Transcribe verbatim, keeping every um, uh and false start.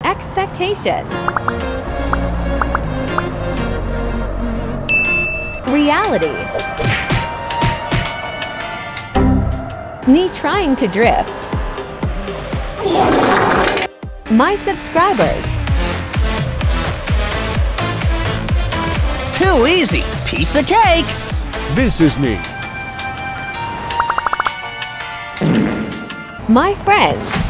Expectation. Reality. Me trying to drift. My subscribers. Too easy. Piece of cake. This is me. My friends.